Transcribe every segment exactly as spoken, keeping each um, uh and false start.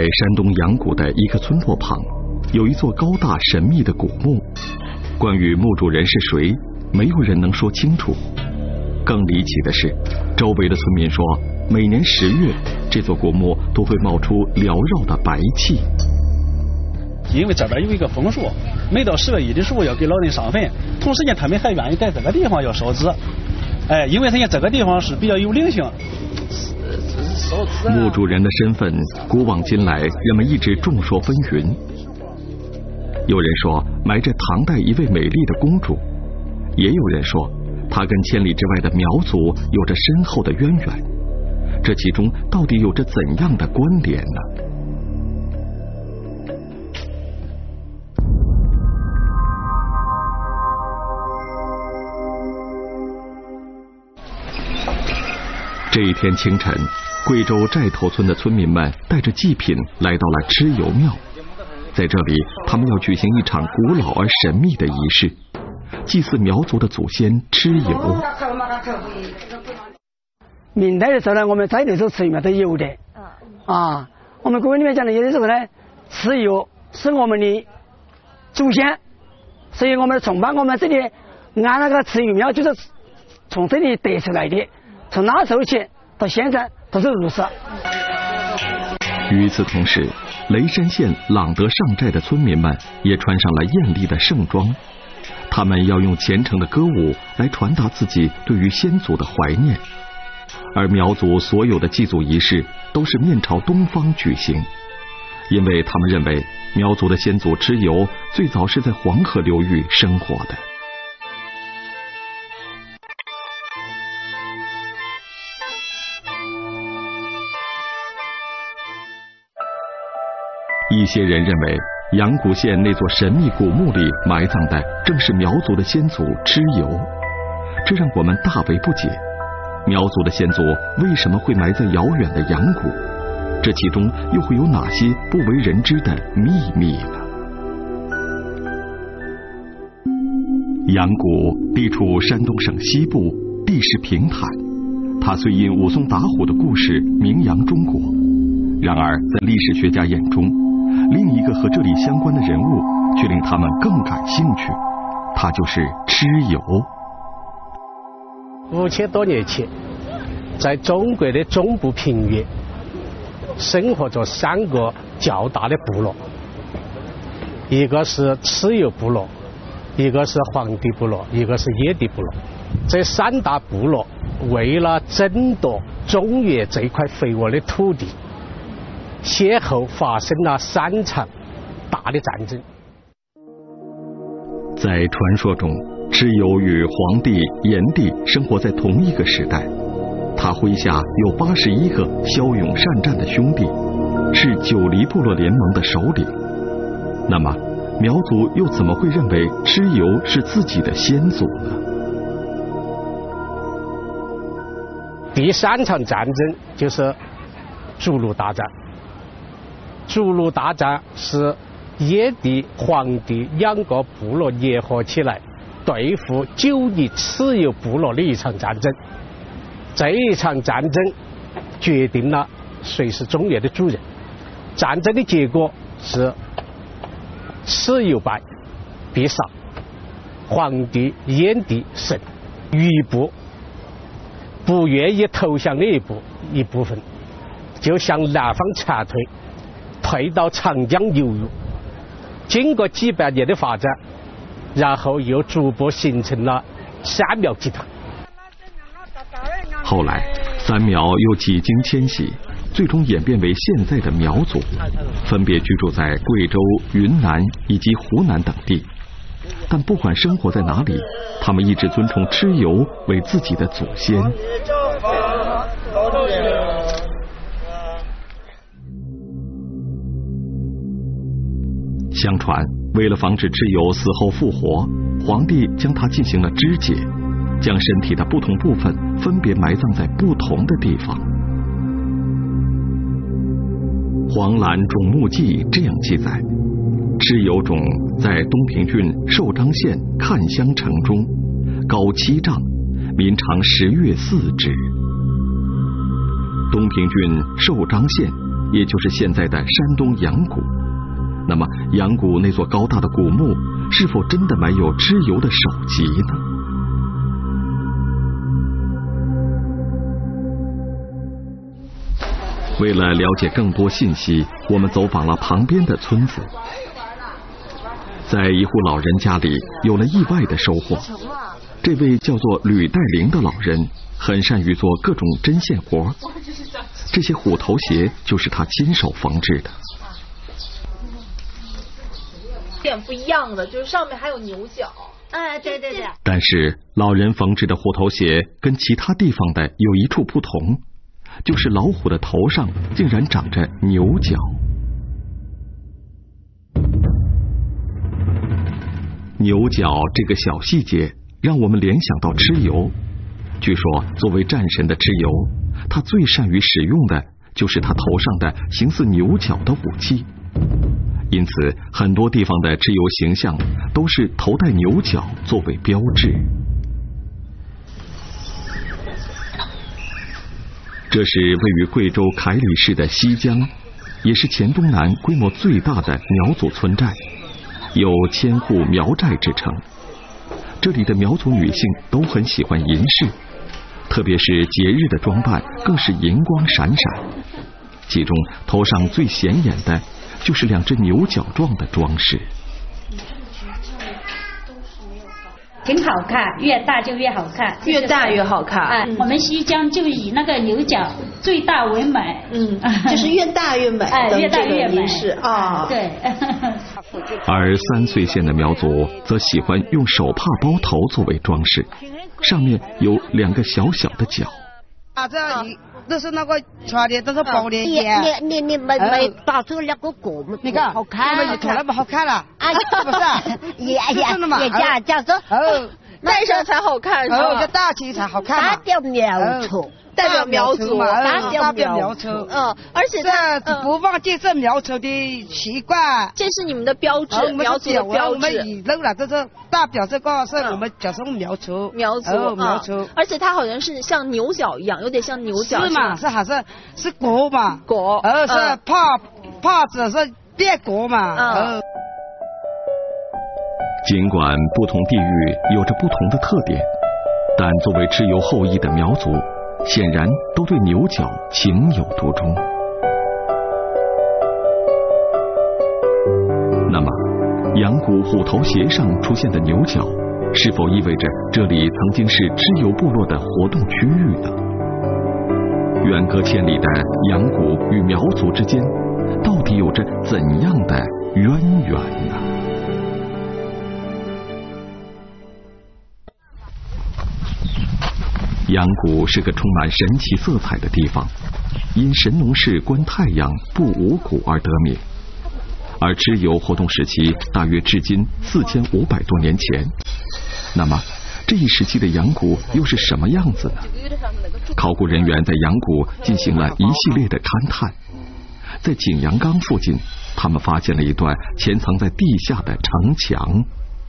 山东阳谷的一个村落旁，有一座高大神秘的古墓。关于墓主人是谁，没有人能说清楚。更离奇的是，周围的村民说，每年十月，这座古墓都会冒出缭绕的白气。 因为这边有一个枫树，每到十月一的时候要给老人上坟，同时间他们还愿意在这个地方要烧纸，哎，因为人家这个地方是比较有灵性。 墓主人的身份，古往今来人们一直众说纷纭。有人说埋着唐代一位美丽的公主，也有人说她跟千里之外的苗族有着深厚的渊源。这其中到底有着怎样的关联呢？这一天清晨，贵州寨头村的村民们带着祭品来到了蚩尤庙。在这里，他们要举行一场古老而神秘的仪式，祭祀苗族的祖先蚩尤。 明代的时候呢，我们寨头是蚩尤庙都有的。啊，我们古文里面讲的有的时候呢，蚩尤是我们的祖先，所以我们崇拜我们这里按那个蚩尤庙就是从这里得出来的。从那时候起到现在都是如此。 与此同时，雷山县朗德上寨的村民们也穿上了艳丽的盛装，他们要用虔诚的歌舞来传达自己对于先祖的怀念。而苗族所有的祭祖仪式都是面朝东方举行，因为他们认为苗族的先祖蚩尤最早是在黄河流域生活的。一些人认为，阳谷县那座神秘古墓里埋葬的正是苗族的先祖蚩尤，这让我们大为不解。苗族的先祖为什么会埋在遥远的阳谷？这其中又会有哪些不为人知的秘密呢？阳谷地处山东省西部，地势平坦，它虽因武松打虎的故事名扬中国，然而在历史学家眼中，另一个和这里相关的人物却令他们更感兴趣，他就是蚩尤。 五千多年前，在中国的中部平原生活着三个较大的部落，一个是蚩尤部落，一个是黄帝部落，一个是野地部落。这三大部落为了争夺中原这块肥沃的土地，先后发生了三场大的战争。 在传说中，蚩尤与黄帝、炎帝生活在同一个时代，他麾下有八十一个骁勇善战的兄弟，是九黎部落联盟的首领。那么，苗族又怎么会认为蚩尤是自己的先祖呢？ 第三场战争就是逐鹿大战。逐鹿大战是野地、黄帝两个部落联合起来对付九黎蚩尤部落的一场战争。这一场战争决定了谁是中原的主人。战争的结果是蚩尤败，必杀；黄帝、炎帝胜。余部不愿意投降的一部一部分，就向南方撤退。退到长江流域，经过几百年的发展，然后又逐步形成了三苗集团。 后来，三苗又几经迁徙，最终演变为现在的苗族，分别居住在贵州、云南以及湖南等地。但不管生活在哪里，他们一直尊崇蚩尤为自己的祖先。相传，为了防止蚩尤死后复活，皇帝将他进行了肢解，将身体的不同部分分别埋葬在不同的地方。《黄兰种木记》这样记载：蚩尤种在东平郡寿张县看乡城中，高七丈，民常十月四之。东平郡寿张县也就是现在的山东阳谷。那么，阳谷那座高大的古墓，是否真的埋有蚩尤的首级呢？为了了解更多信息，我们走访了旁边的村子。在一户老人家里，有了意外的收获。这位叫做吕带玲的老人，很善于做各种针线活，这些虎头鞋就是他亲手缝制的。 有点不一样的，就是上面还有牛角。 哎，对对对。 但是老人缝制的虎头鞋跟其他地方的有一处不同，就是老虎的头上竟然长着牛角。牛角这个小细节让我们联想到蚩尤。据说作为战神的蚩尤，他最善于使用的就是他头上的形似牛角的武器。因此很多地方的蚩尤形象都是头戴牛角作为标志。这是位于贵州凯里市的西江，也是黔东南规模最大的苗族村寨，有千户苗寨之称。这里的苗族女性都很喜欢银饰，特别是节日的装扮更是银光闪闪。其中头上最显眼的就是两只牛角状的装饰。 挺好看，越大就越好看， 越大越好看。 哎、嗯，我们西江就以那个牛角最大为美， 嗯，就是越大越美， 哎，越大越美是啊， 对。 而三岁县的苗族则喜欢用手帕包头作为装饰，上面有两个小小的角。 啊，这都是那个穿的，都是包的耶。你你你没没打出两个果吗？ 你看， 好看， 那么穿那么好看了， 哎， 是不是？ 也也也这样这样说。 哦， 戴上才好看，是吧？ 哦，这戴起才好看嘛。 代表苗族， 代表苗族， 代表苗族。 嗯，而且这不忘记这苗族的习惯。 这是你们的标志，苗族的标志。 我们遗漏了，这是代表这个是我们叫做苗族。 苗族， 苗族。 而且它好像是像牛角一样，有点像牛角。 是嘛？是还是是果嘛？ 果。 呃，是帕帕子是别果嘛？ 嗯。 尽管不同地域有着不同的特点，但作为蚩尤后裔的苗族，显然都对牛角情有独钟。那么，阳谷虎头鞋上出现的牛角，是否意味着这里曾经是蚩尤部落的活动区域呢？远隔千里的阳谷与苗族之间，到底有着怎样的渊源呢？阳谷是个充满神奇色彩的地方，因神农氏观太阳不五谷而得名。而蚩尤活动时期大约至今四千五百多年前。那么这一时期的阳谷又是什么样子呢？考古人员在阳谷进行了一系列的勘探，在景阳冈附近，他们发现了一段潜藏在地下的城墙。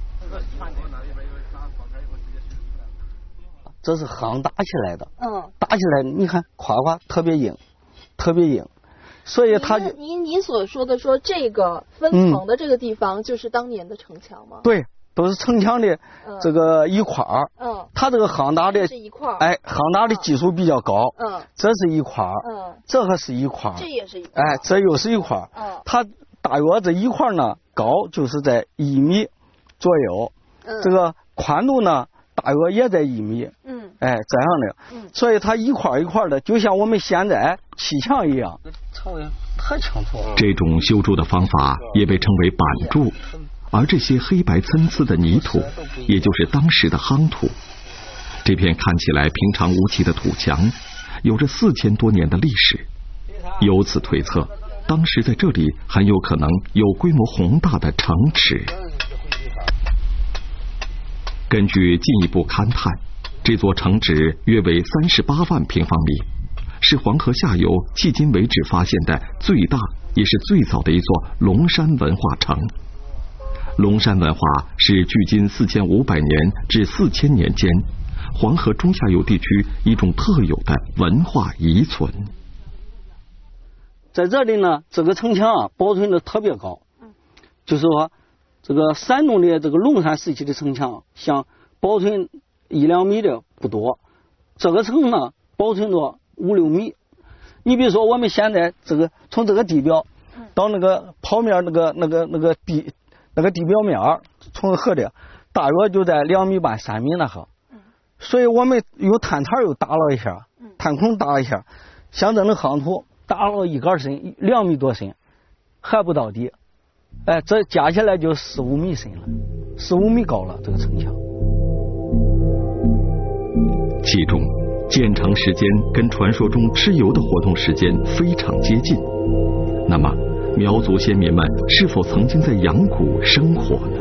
这是夯打起来的， 嗯， 打起来你看夸夸特别硬，特别硬，所以它就您您所说的说这个分层的这个地方就是当年的城墙吗？ 对，都是城墙的这个一块儿， 嗯， 它这个夯打的是一块儿， 哎，夯打的技术比较高， 嗯， 这是一块儿， 嗯， 这还是一块儿， 这也是一块儿， 哎，这又是一块儿， 嗯， 它大约这一块呢高就是在一米左右， 嗯， 这个宽度呢大约也在一米， 嗯， 哎，这样的， 嗯， 所以它一块一块的，就像我们现在砌墙一样。 太清楚了。这种修筑的方法也被称为板筑，而这些黑白参差的泥土，也就是当时的夯土。这片看起来平常无奇的土墙，有着四千多年的历史。由此推测，当时在这里很有可能有规模宏大的城池。根据进一步勘探，这座城址约为三十八万平方米，是黄河下游迄今为止发现的最大也是最早的一座龙山文化城。龙山文化是距今四千五百年至四千年间黄河中下游地区一种特有的文化遗存。 在这里呢，这个城墙啊保存的特别高，就是说这个山东的这个龙山时期的城墙，像保存一两米的不多，这个城呢保存了五六米。你比如说我们现在这个从这个地表到那个泡面那个那个那个地那个地表面，从河的大约就在两米半三米那哈，所以我们用探头又打了一下，探孔打了一下，像这种夯土打了一杆深，两米多深，还不到底，哎，这加起来就四五米深了，四五米高了这个城墙。 其中建成时间跟传说中蚩尤的活动时间非常接近，那么苗族先民们是否曾经在阳谷生活呢？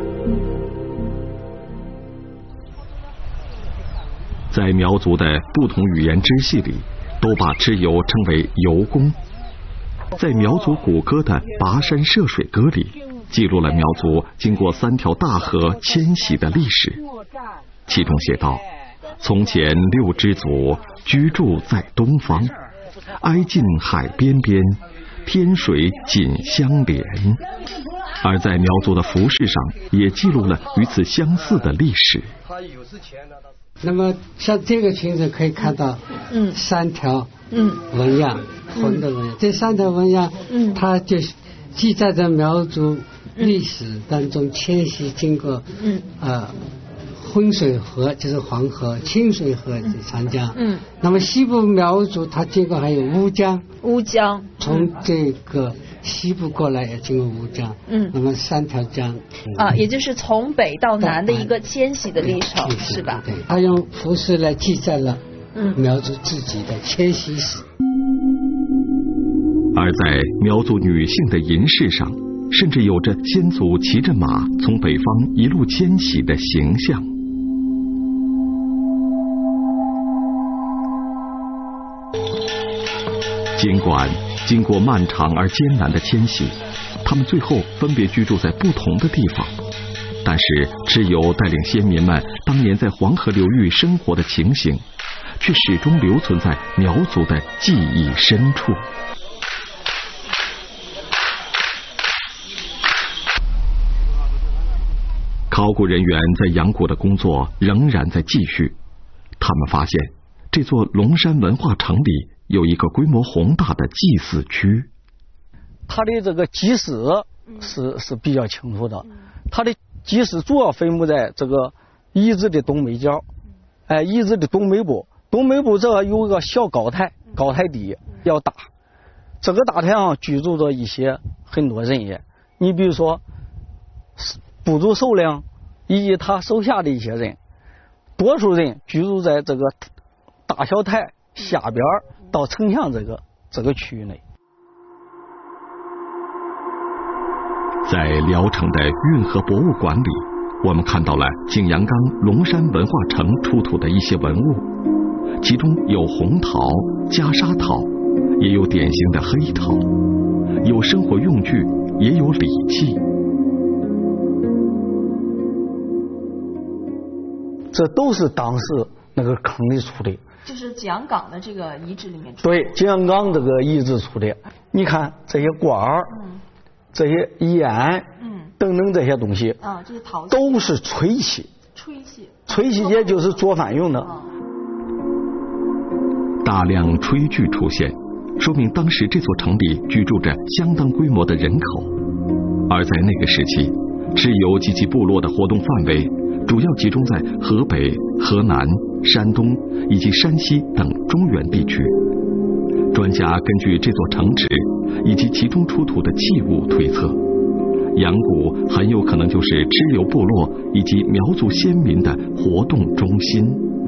在苗族的不同语言支系里，都把蚩尤称为尤公。在苗族古歌的《跋山涉水歌》里，记录了苗族经过三条大河迁徙的历史，其中写道：从前六支族居住在东方，挨近海边边，天水紧相连。而在苗族的服饰上也记录了与此相似的历史。 那么像这个裙子可以看到嗯三条嗯纹样，红的纹样，这三条纹样嗯它就记载着苗族历史当中迁徙经过嗯呃浑水河就是黄河，清水河长江。嗯。那么西部苗族它经过还有乌江。 乌江。 从这个西部过来也经过乌江。嗯。那么三条江。 啊，也就是从北到南的一个迁徙的历程，是吧？ 对。他用服饰来记载了苗族自己的迁徙史。 而在苗族女性的银饰上，甚至有着先祖骑着马从北方一路迁徙的形象。尽管经过漫长而艰难的迁徙，他们最后分别居住在不同的地方，但是蚩尤带领先民们当年在黄河流域生活的情形，却始终留存在苗族的记忆深处。考古人员在阳谷的工作仍然在继续，他们发现这座龙山文化城里有一个规模宏大的祭祀区。 它的这个祭祀是是比较清楚的，它的祭祀主要分布在这个遗址的东北角，哎，遗址的东北部，东北部这有一个小高台，高台地要大，这个大台上居住着一些很多人也，你比如说部族首领以及他手下的一些人，多数人居住在这个大小台下边到城墙这个这个区域内。 在聊城的运河博物馆里，我们看到了景阳冈龙山文化城出土的一些文物，其中有红陶、袈裟陶，也有典型的黑陶，有生活用具，也有礼器。 这都是当时那个坑里出的， 就是景阳冈的这个遗址里面出的。 对，景阳冈这个遗址出的。你看这些罐儿、嗯、这些烟、嗯、等等这些东西啊，这些陶器都是吹器。 吹器， 吹器也就是做饭用的。哦、 大量炊具出现，说明当时这座城里居住着相当规模的人口。而在那个时期，蚩尤及其部落的活动范围主要集中在河北、河南、山东以及山西等中原地区。专家根据这座城址以及其中出土的器物推测，阳谷很有可能就是蚩尤部落以及苗族先民的活动中心。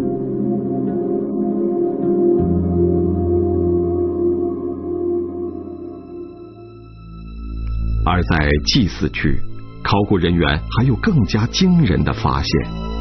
而在祭祀区，考古人员还有更加惊人的发现。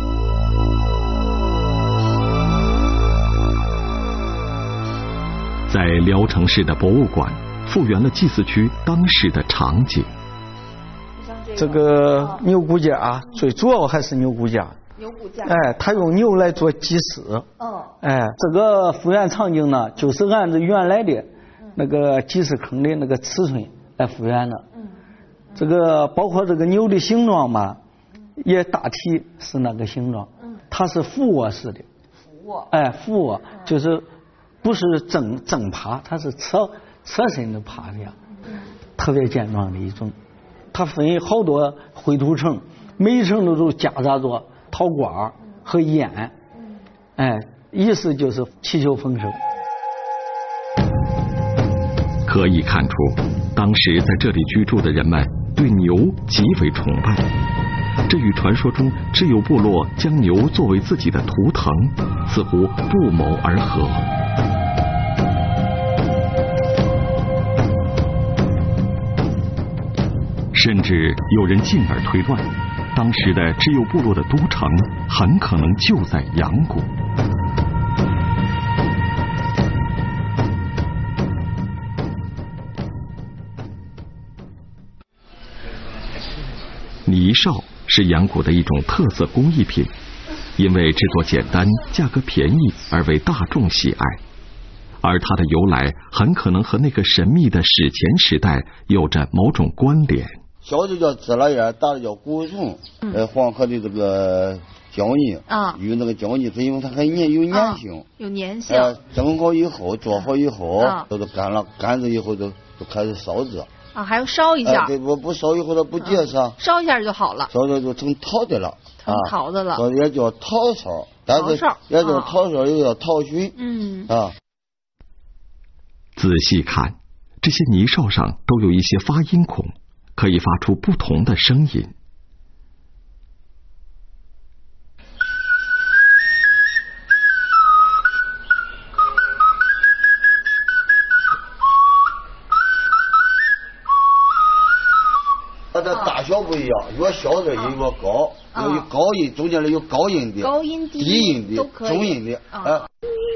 在聊城市的博物馆复原了祭祀区当时的场景。 这个牛骨架啊，最主要还是牛骨架。 牛骨架。 哎，他用牛来做祭祀。嗯。哎，这个复原场景呢，就是按照原来的那个鸡屎坑的那个尺寸来复原的。这个包括这个牛的形状嘛，也大体是那个形状。它是俯卧式的。俯卧。哎，俯卧就是不是正正趴，它是侧侧身的趴的呀，特别健壮的一种。它分好多灰土层，每一层都都夹杂着陶罐和烟。哎，意思就是祈求丰收。 可以看出，当时在这里居住的人们对牛极为崇拜，这与传说中蚩尤部落将牛作为自己的图腾似乎不谋而合。甚至有人进而推断，当时的蚩尤部落的都城很可能就在阳谷。泥哨是阳谷的一种特色工艺品，因为制作简单、价格便宜而为大众喜爱。而它的由来很可能和那个神秘的史前时代有着某种关联。 小的叫自拉烟，大的叫古松。嗯、呃，黄河的这个胶泥啊，用那个胶泥，它因为它很粘，有粘性，啊、 有粘性。 呃，蒸好以后，做好以后，啊、都都干了，干了以后就就开始烧制。 啊，还要烧一下。 呃、对，不不烧以后它不结实、啊。 烧一下就好了。 烧了就成陶的了。 成陶的了。 啊、也叫陶烧，但是也叫陶烧，又叫陶熏。嗯。啊。 仔细看，这些泥哨上都有一些发音孔，可以发出不同的声音。 它的大小不一样，越小的音越高，有高音，中间的有高音的， 高音、 低音的、中音的，啊。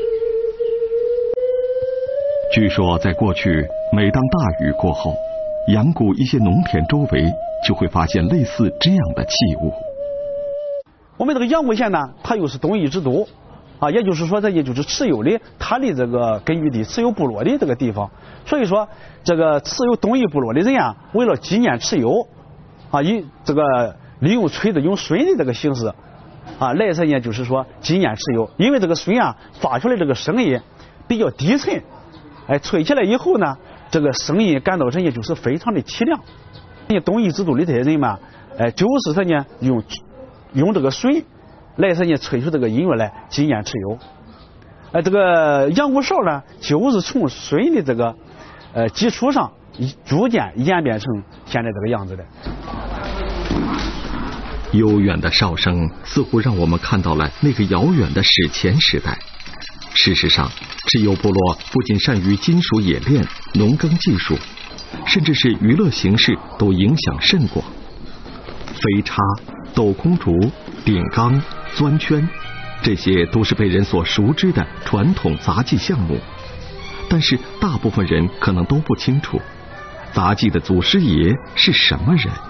据说在过去，每当大雨过后，阳谷一些农田周围就会发现类似这样的器物。 我们这个阳谷县呢，它又是东夷之都啊，也就是说，这也就是蚩尤的它的这个根据地，蚩尤部落的这个地方。所以说，这个蚩尤东夷部落的人啊，为了纪念蚩尤啊，以这个利用锤子用水的这个形式啊，来什呢，就是说纪念蚩尤，因为这个水啊发出来这个声音比较低沉。哎，吹起来以后呢，这个声音感到人家就是非常的凄凉。人家东夷之都的这些人嘛，哎，就是说呢，用用这个水来说呢，吹出这个音乐来纪念蚩尤。哎，这个阳谷哨呢，就是从水的这个呃基础上，逐渐演变成现在这个样子的。 悠远的哨声似乎让我们看到了那个遥远的史前时代。事实上，蚩尤部落不仅善于金属冶炼、农耕技术，甚至是娱乐形式都影响甚广。飞叉、斗空竹、顶缸、钻圈，这些都是被人所熟知的传统杂技项目。但是大部分人可能都不清楚，杂技的祖师爷是什么人。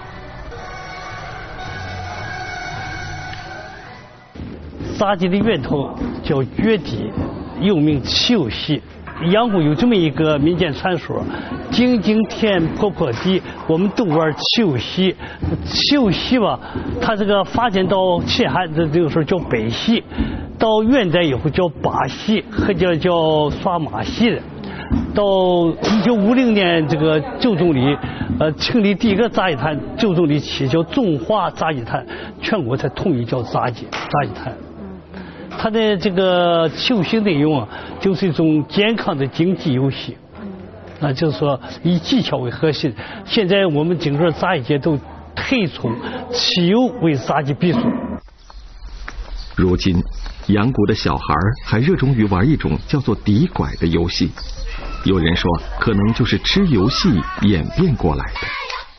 杂技的源头叫绝地，又名起游戏。阳谷有这么一个民间传说：井井田坡坡地，我们都玩起游戏。起游戏吧，它这个发展到秦汉的这个时候叫北戏，到元代以后叫把戏，或者叫耍马戏的。到一九五零年，这个周总理呃成立第一个杂技团，周总理起叫中华杂技团，全国才统一叫杂技杂技团。它的这个游戏内容啊，就是一种健康的竞技游戏，啊，就是说以技巧为核心。现在我们整个杂技界都推崇起游为杂技比赛。 如今，阳谷的小孩还热衷于玩一种叫做底拐的游戏，有人说可能就是吃游戏演变过来的。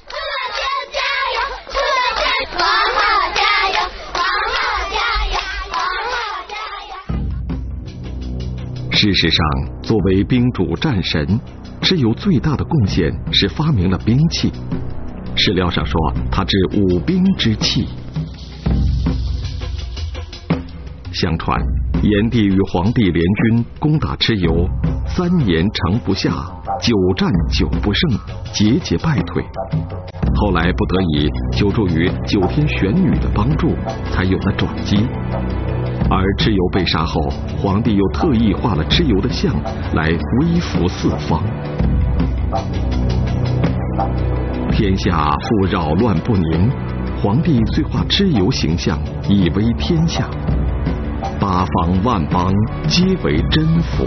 事实上，作为兵主战神，蚩尤最大的贡献是发明了兵器。史料上说，他治五兵之器。相传， 炎帝与黄帝联军攻打蚩尤，三年城不下，久战久不胜，节节败退。后来不得已，求助于九天玄女的帮助，才有了转机。而蚩尤被杀后，黄帝又特意画了蚩尤的像来威服四方。天下复扰乱不宁，黄帝遂画蚩尤形象以威天下，八方万邦皆为真辅。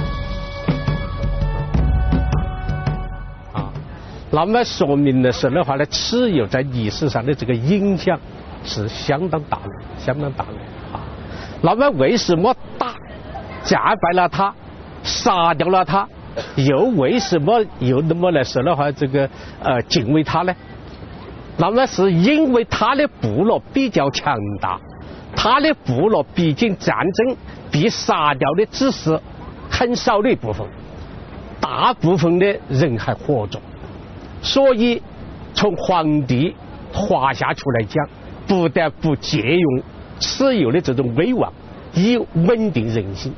啊，那么说明的是的话呢，蚩尤在历史上的这个影响是相当大的，相当大的啊。那么为什么打战败了他，杀掉了他，又为什么又那么来说的话这个呃敬畏他呢？那么是因为他的部落比较强大，他的部落毕竟战争被杀掉的只是很少的一部分，大部分的人还活着，所以从皇帝画下出来讲，不得不借用蚩尤的这种威望，以稳定人心。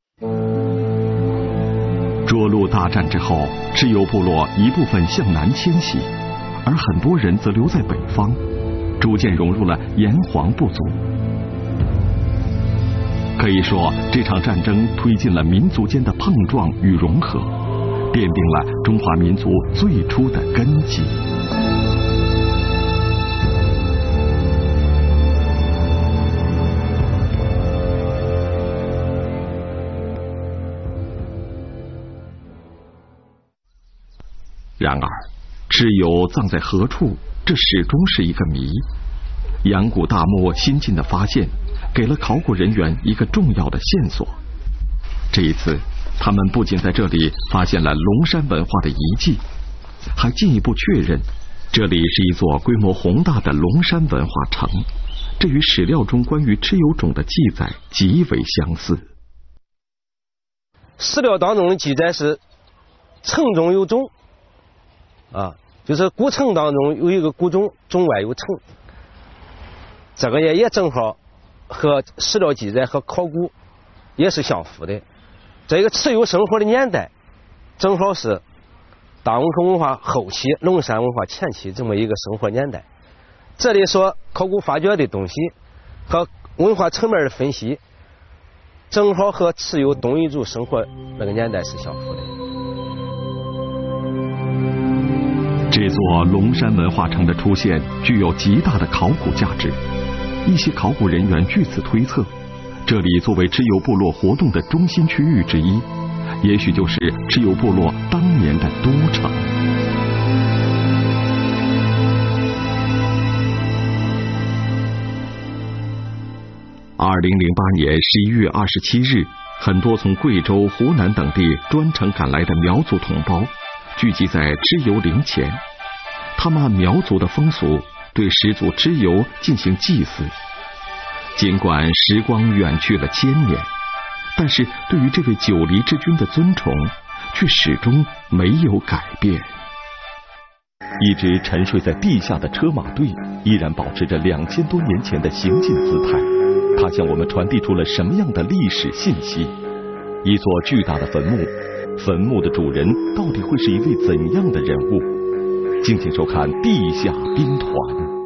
涿鹿大战之后，蚩尤部落一部分向南迁徙，而很多人则留在北方，逐渐融入了炎黄部族。可以说，这场战争推进了民族间的碰撞与融合，奠定了中华民族最初的根基。然而，蚩尤葬在何处，这始终是一个谜。阳谷大墓新近的发现，给了考古人员一个重要的线索。这一次，他们不仅在这里发现了龙山文化的遗迹，还进一步确认，这里是一座规模宏大的龙山文化城。这与史料中关于蚩尤种的记载极为相似。 史料当中的记载是城中有冢。啊，就是古城当中有一个古冢，冢外有城，这个也也正好和史料记载和考古也是相符的。这个蚩尤生活的年代，正好是大汶口文化后期、龙山文化前期这么一个生活年代。这里所考古发掘的东西和文化层面的分析，正好和蚩尤东夷族生活那个年代是相符的。 这座龙山文化城的出现具有极大的考古价值，一些考古人员据此推测，这里作为蚩尤部落活动的中心区域之一，也许就是蚩尤部落当年的都城。二零零八年十一月二十七日，很多从贵州、湖南等地专程赶来的苗族同胞聚集在蚩尤陵前，他们按苗族的风俗对始祖蚩尤进行祭祀。尽管时光远去了千年，但是对于这位九黎之君的尊崇却始终没有改变。一支沉睡在地下的车马队依然保持着两千多年前的行进姿态，它向我们传递出了什么样的历史信息？一座巨大的坟墓，坟墓的主人到底会是一位怎样的人物？敬请收看《地下兵团》。